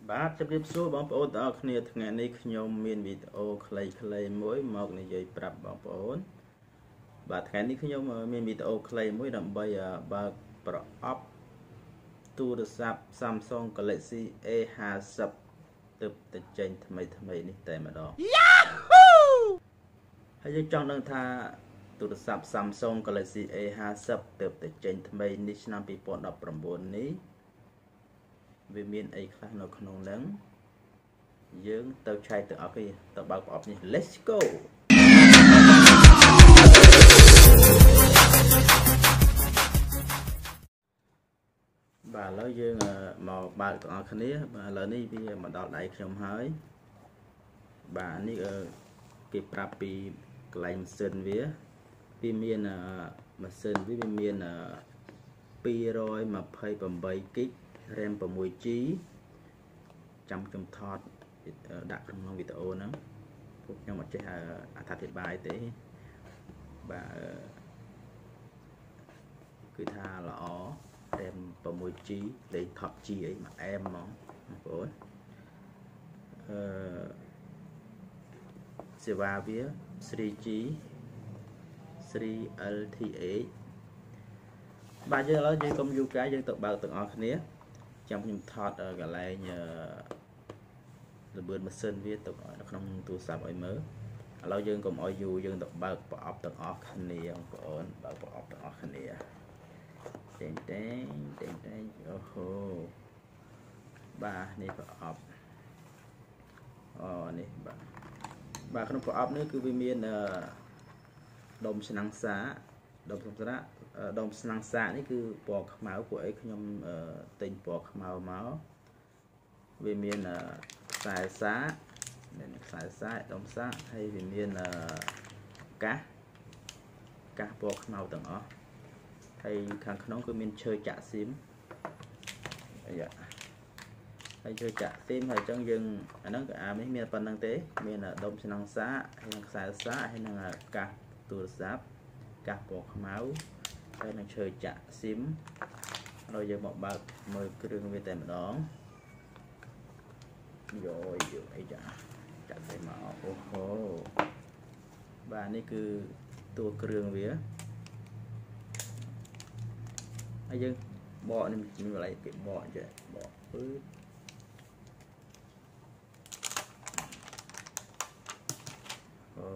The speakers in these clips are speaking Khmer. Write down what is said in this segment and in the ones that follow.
បាទជម្រាបសួរបងប្អូនទាំងអស់គ្នាថ្ងៃនេះខ្ញុំមានវីដេអូខ្លីៗមួយមកនិយាយប្រាប់បងប្អូនបាទថ្ងៃនេះខ្ញុំមានវីដេអូខ្លីមួយដើម្បីបើកប្រអប់ទូរស័ព្ទ Samsung Galaxy A50 ទើបតែចេញថ្មីនេះតែម្ដង Yahoo ហើយយើងចង់ដឹងថាទូរស័ព្ទ Samsung Galaxy A50 ទើបតែចេញថ្មីនេះឆ្នាំ2019នេះវាមានអីខ្លះនៅក្នុងហ្នឹងយើងទៅឆែកទាំងអស់គ្នាទៅបើកប្រអប់នេះ Let's go បាទឥឡូវយើងមកបើកទាំងអស់គ្នាបាទឥឡូវនេះវាមកដល់ដៃខ្ញុំហើយបាទនេះគេប្រាប់ពីកន្លែងម៉ាស៊ីនវាមានម៉ាស៊ីនវាមាន228 GB RAM 6G ចាំខ្ញុំថតដាក់ក្នុងវីដេអូហ្នឹងពួកខ្ញុំអត់ចេះអត្ថាធិប្បាយទេបាទគឺថាល្អ RAM 6G លេខ Top G អីមកអែមហ្មងបងប្អូនសេវាវា 3G 3LTE បាទយើងឥឡូវយើងកុំយូរកាយយើងទៅបើកទាំងអស់គ្នាចាំខ្ញុំថតកន្លែងល្បឿនម៉ាស៊ីនវាទៅនៅក្នុងទូរស័ព្ទឲ្យមើលឥឡូវយើងកុំឲ្យយូរយើងទៅបើកប្រអប់ទាំងអស់គ្នាបងប្អូនបើកប្រអប់ទាំងអស់គ្នាតែងអូហូបាទនេះប្រអប់នេះបាទក្នុងប្រអប់នេះគឺវាមានដុំឆ្នាំងសាដុំសម្រាប់ដុំស្នាំងសាកនេះគឺពណ៌ខ្មៅពួកអីខ្ញុំទិញពណ៌ខ្មៅមកវាមានខ្សែសាកមានខ្សែសាកដុំសាកហើយវាមានកាសពណ៌ខ្មៅទាំងអស់ហើយខាងក្នុងគឺមានឈើចាក់ស៊ីមហើយឈើចាក់ស៊ីមហើយអញ្ចឹងយើងអាហ្នឹងក៏នេះមានប៉ុណ្្នឹងទេមានដុំឆ្នាំងសាកហើយនឹងខ្សែសាកហើយនឹងកាសទូរស័ព្ទកាសពណ៌ខ្មៅហើយនឹងឈើចាក់ស៊ីមហើយយើងមកបើកមើលគ្រឿងវាតែម្ដងយកអីចាក់ទៅមកអូហូបាទនេះគឺតួគ្រឿងវាហើយយើងបកនេះមានកន្លែងគេបកចេះបកពឺអូ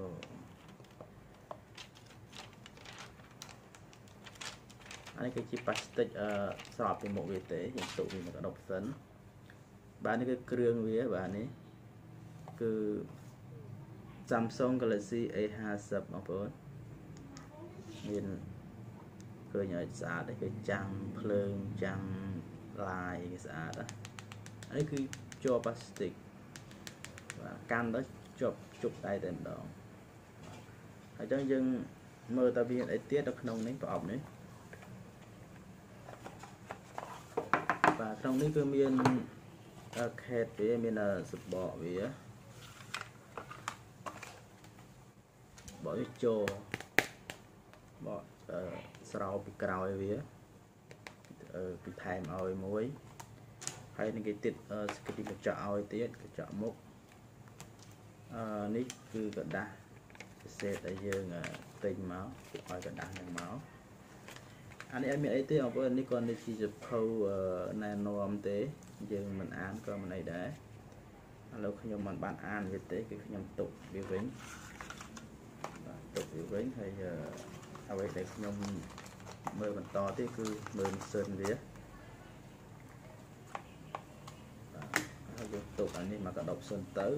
អានេះគឺជាប៉ាស្ទិកស្រោបពីមុខវាទេយើងទុកវាមកដុបសិនបាទនេះគឺគ្រឿងវាបាទនេះគឺ Samsung Galaxy A50 បងប្អូនមានឃើញឲ្យស្អាតគេចាំងភ្លើងចាំងឡាយគេស្អាតអានេះគឺជាប់ប៉ាស្ទិកបាទកាន់ទៅជប់ដៃតែម្ដងហើយអញ្ចឹងយើងមើលតើវាមានអីទៀតនៅក្នុងនេះប្រអប់នេះបាទក្នុងនេះគឺមានខេតវាមានសបកវាបកវាចូលបកស្រោបពីក្រោយវាពីថែមឲ្យមួយហើយនឹងគេទៀតស្គីកញ្ចក់ឲ្យទៀតកញ្ចក់មុខនេះគឺกระดาษពិសេសដែលយើងទិញមកឲ្យកระดาษនឹងមកអានេះអត់មានអីទេបងប្អូននេះគាត់នេះជាសភៅណែនាំទេយើងមិនអានក៏មិនអីដែរឥឡូវខ្ញុំមិនបានអានវាទេគឺខ្ញុំទុកវាវិញបាទទុកវាវិញហើយអ្វីដែលខ្ញុំមើលបន្តទៀតគឺមើលម៉ាស៊ីនវាបាទហើយយើងទុកអានេះមកកដប់សិនទៅ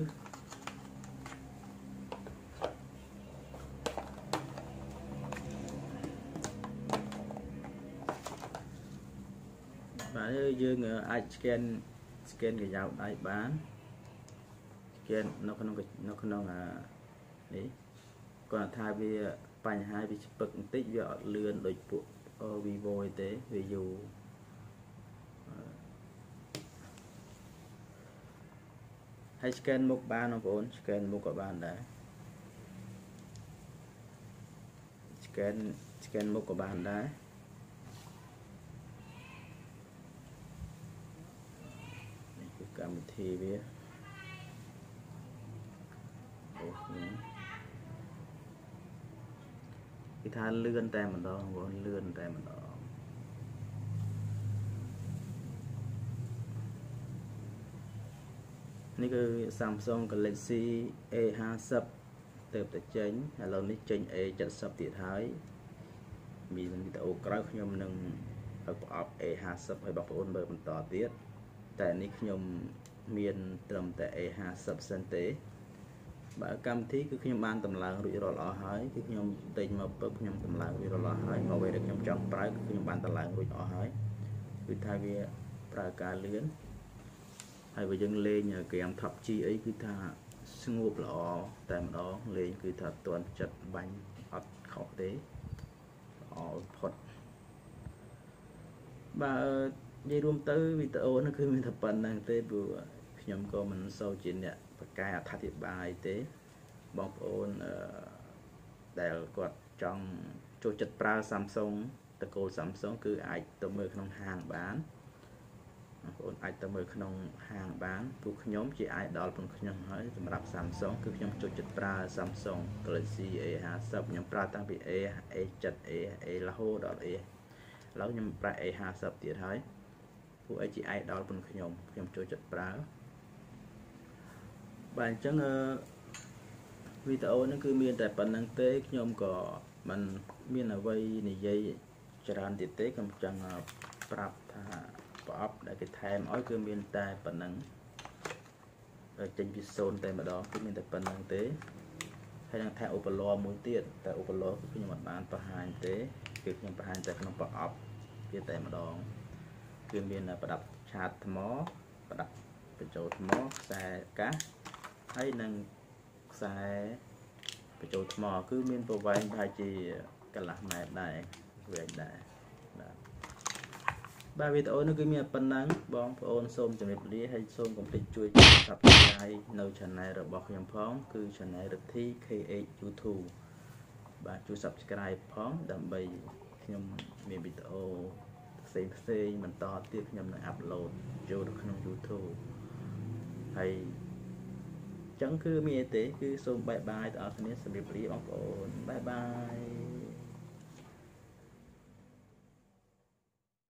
បាទយើងអាច scan កាយ៉ាវដៃបាន scan នៅក្នុងនេះគាត់ថាវាបញ្ហាវាស្ពឹកបន្តិចវាអត់លឿនដូចពួក Vivo ទេវាយូរហើយ scan មុខបានបងប្អូន scan មុខក៏បានដែរ scan មុខក៏បានដែរ កកម្មវិធីវាគេថាលឿនតែម្ដងបងលឿនតែម្ដងនេះគឺ Samsung Galaxy A50 ទៅតែចេញឥឡូវនេះចេញ A70 ទៀតហើយមានវីដេអូក្រោយខ្ញុំនឹងប្រអប់ A50 ឲ្យបងប្អូនមើលបន្តទៀតតែនេះខ្ញុំមានត្រឹមតែ A50 សិនទេបើកម្មវិធីគឺខ្ញុំបានតម្លើងរួចរាល់អស់ហើយគឺខ្ញុំទិញមកពឹបខ្ញុំតម្លើងរួចរាល់អស់ហើយអ្វីដែលខ្ញុំចង់ប្រើគឺខ្ញុំបានតម្លើងរួចអស់ហើយគឺថាវាប្រើការលឿនហើយបើយើងលេងហ្គេម Top G អីគឺថាស្ងួបល្អតែម្ដងលេងគឺថាអត់ទាន់ចិត្តបាញ់អត់ខុសទេល្អផុតបើនិយាយរួមទៅវីដេអូនេះគឺមានតែប៉ុណ្្នឹងទេព្រោះខ្ញុំក៏មិនសូវជាអ្នកបកកែអធិប្បាយទេបងប្អូនដែលគាត់ចង់ចូលចិត្តប្រើ Samsung តកូល Samsung គឺអាចទៅមើលក្នុងហាងបានបងប្អូនអាចទៅមើលក្នុងហាងបានព្រោះខ្ញុំជា idol របស់ខ្ញុំហើយសម្រាប់ Samsung គឺខ្ញុំចូលចិត្តប្រើ Samsung Galaxy A50 ខ្ញុំប្រើតាំងពី A7 A រហូតដល់ A ឥឡូវខ្ញុំប្រើ A50 ទៀតហើយពួកឯងជា idol របស់ខ្ញុំចូលចិត្តប្រើបាទអញ្ចឹងវីដេអូនេះគឺមានតែប៉ុណ្្នឹងទេខ្ញុំក៏មិនមានអ្វីនិយាយច្រើនទៀតទេខ្ញុំចង់ប្រាប់ថាប្រអប់ដែលគេថែមឲ្យគឺមានតែប៉ុណ្្នឹងចេញពី0តែម្ដងគឺមានតែប៉ុណ្្នឹងទេហើយនឹងថែមឧបករណ៍មួយទៀតតែឧបករណ៍គឺខ្ញុំមិនបានបង្ហាញទេគឺខ្ញុំបង្ហាញតែក្នុងប្រអប់វាតែម្ដងគឺមានប្រដាប់ឆាតថ្មប្រដាប់បញ្ចូលថ្មខ្សែកាសហើយនឹងខ្សែបញ្ចូលថ្មគឺមានប្រវែងប្រហែលជាកន្លះម៉ែត្រដែរវែងដែរបាទវីដេអូនេះគឺមានប៉ុណ្ណឹងបងប្អូនសូមជម្រាបលាហើយសូមកុំភ្លេចជួយ Subscribe នៅ Channel របស់ខ្ញុំផងគឺ Channel Rithi KH YouTube បាទជួយ Subscribe ផងដើម្បីខ្ញុំមានវីដេអូផ្សេងបន្តទៀតខ្ញុំនឹង upload ចូលទៅក្នុង YouTube ហើយចឹងគឺមានទេគឺសូមបាយបាយដល់អ្នកគ្នាសម្រាប់លាបងប្អូនបាយបាយ